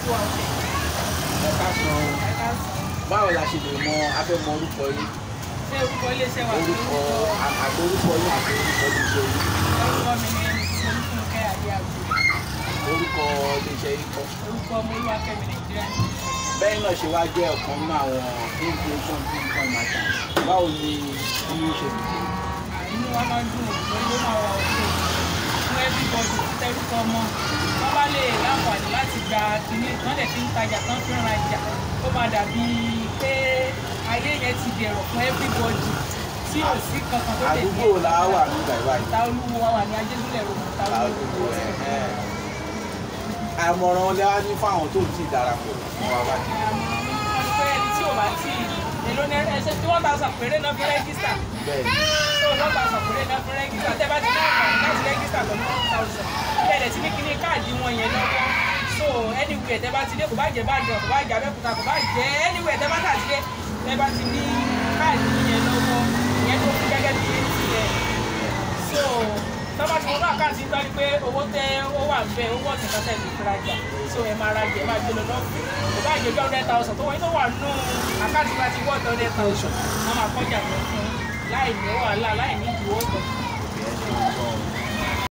tó wà òkè. Ẹ káàsán. Ẹ káàsán. Báwo la ṣe lè mọ afẹ́mọ orúkọ yìí? Ṣé orúkọ iléeṣẹ́ wa? Orúkọ àtòrúkọ yìí àti orúkọ iléeṣẹ́ yìí. Orúkọ mi ni Olúfúnkẹ́ Adéagbo. Orúkọ iléeṣẹ́ yìí kọ́. Orúkọ Olúwakẹ́mi Nàìjíríà. Bẹ́ẹ̀ náà ṣe wá jẹ́ ọ̀kan nínú àwọn inflation Bitcoin merchant. Báwo ni inú ṣe lè dé? Inú wa máa ń dùn lórí ló máa wà òkè fún everybody tẹ́rùkọ ọmọ. Wọ́n bá lè láǹfààní láti gba kìíní wọ́n lè fi ń tajà tán fi ń rajà. Ó máa dàbí pé ayé yẹn ti dẹ̀rọ̀ fún everybody tí ò sí kankan tó lè dé. Àdúgbò la wà ní ìgbà ìwà yìí. Ta Olúwo wa wà ní Ajégúnlẹ̀ Road. Ta Olúwo àmọ̀ràn ọ̀lẹ́ wá ní fáwọn tó ti darapọ̀ mọ́ wa báyìí. Wọ́n pẹ́ ẹni tí ò bá tí èlò ní ẹsẹ̀ tí 1,000 péré náà fi rẹ́gísítà. So 1,000 péré náà fi rẹ́gísítà. Tẹ́ bá ti ní àǹfààní láti rẹ́gísítà pẹ̀lú 1,000. Bẹ́ẹ̀ tí ní kíní káàdì wọn yẹn lọ́wọ́. So anywhere tẹ́ bá ti dé kò bá jẹ́ Ìbàdàn kò bá jẹ́ Abẹ́òkúta kò bá jẹ́ anywhere tẹ́ bá tà sí dé tẹ́ bá ti ní káàdì yẹn lọ́wọ́ ìyẹn tó fi gẹ́gẹ́ bí ATM. So tọ́ba tí mo bá àkáǹtì ń tọ́jú pé owó tẹ́ ó wà bẹ́ẹ̀ owó ọ̀sìn kan tẹ̀ lè fi rajà. So ẹ máa rajà ẹ máa gbé lọ lọ́fẹ̀ẹ́. Kò bá jẹ́ 100,000 tó wọ́n tó wà nínú àkáǹtì láti wọ́ọ̀tì 100,000. Wọ́n máa kọjá lọ fún láì ní wàhálà láì ní ìdíwọ́ kan.